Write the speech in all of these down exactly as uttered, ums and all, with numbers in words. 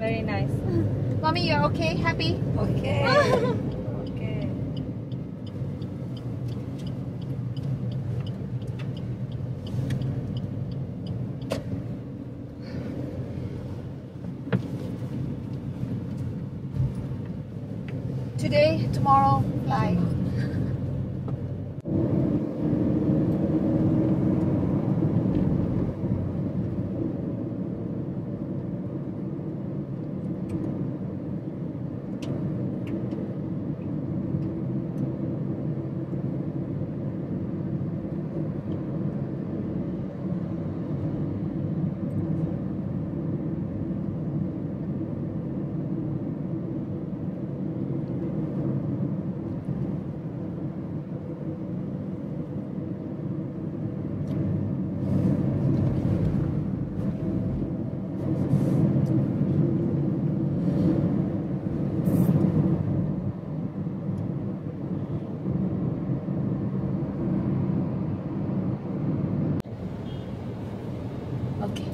Very nice. Mommy, you're okay? Happy? Okay. Okay. Today, tomorrow, fly. Okay.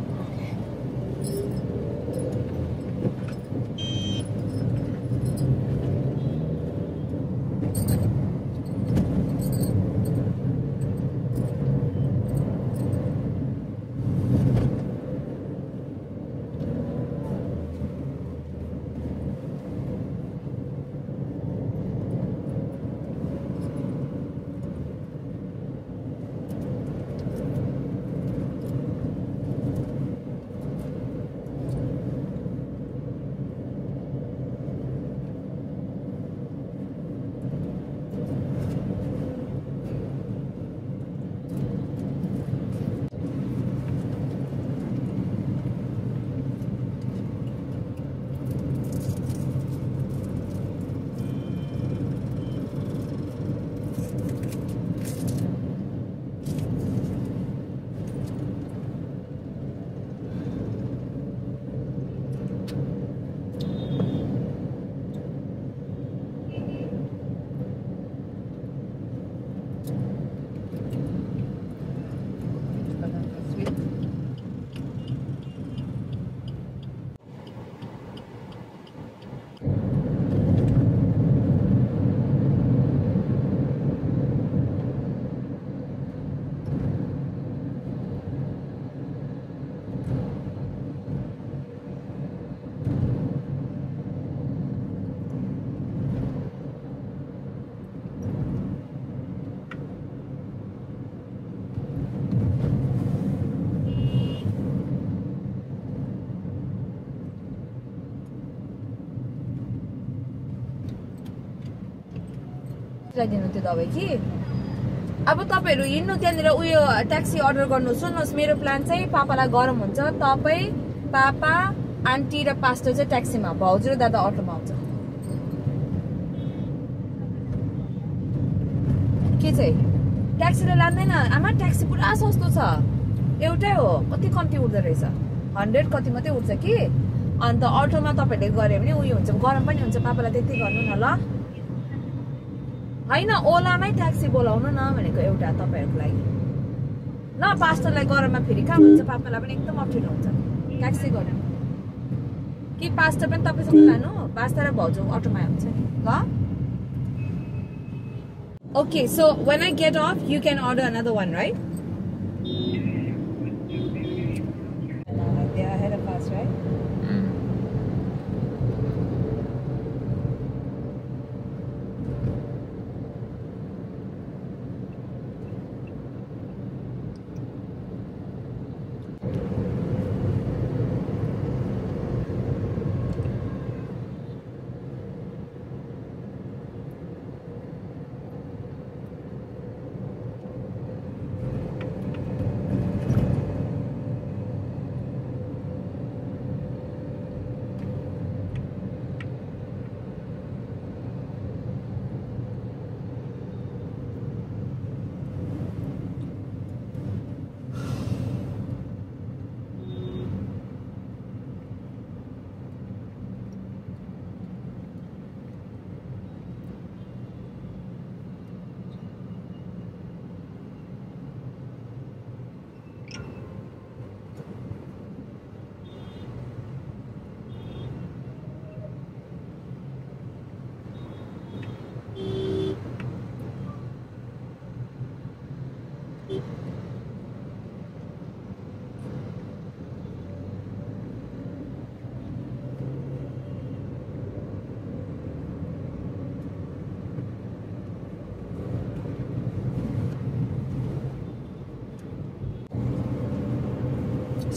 दिनु त्यो दबाई कि अब तपाईहरु हिँड्नु त्यहाँनिर उयो ट्याक्सी अर्डर गर्नु सुन्नुस् मेरो प्लान चाहिँ पापालाई गरम हुन्छ तपाई पापा आन्टी र पास्टर चाहिँ ट्याक्सीमा भाउजू र दादा अटोमा आउँछ के चाहिँ ट्याक्सीले लान्दैन आमा ट्याक्सी पुरा सस्तो छ एउटै हो कति कम्ती उड्दो रहेछ हन्ड्रेड कति मात्रै उड्छ कि अन्त अटोमा तपाईहरुले गरे भने उयो हुन्छ गरम पनि हुन्छ पापालाई त्यति गर्नु न ल हैन ओलामै ट्याक्सी बोलाउनु न भनेको एउटा तपाईहरुको लागि ल पास्टरलाई गरममा फेरि काम हुन्छ पापालाई पनि एकदम अप्ठ्यारो हुन्छ ट्याक्सी गर्नु कि पास्टर पनि तपाईसँग लानु पास्टर र भाउजू अटोमा हुन्छ नि ल Okay, so when I get off, you can order another one, right? They are ahead of us, right? Mm.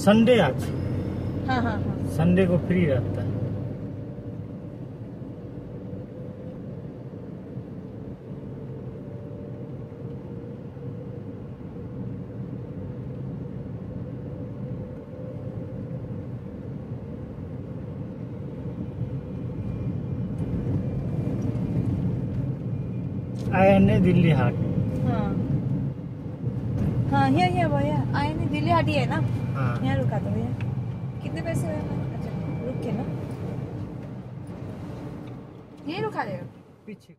Sunday आज हाँ हाँ हाँ संडे को फ्री रहता है। आया ने दिल्ली हाट। हाँ हाँ यहाँ यहाँ भैया आए नहीं, दिल्ली हाट ही है ना। हाँ यहाँ रुका दो भैया। कितने पैसे हुए? अच्छा रुक के ना, ये रुका देगा पीछे।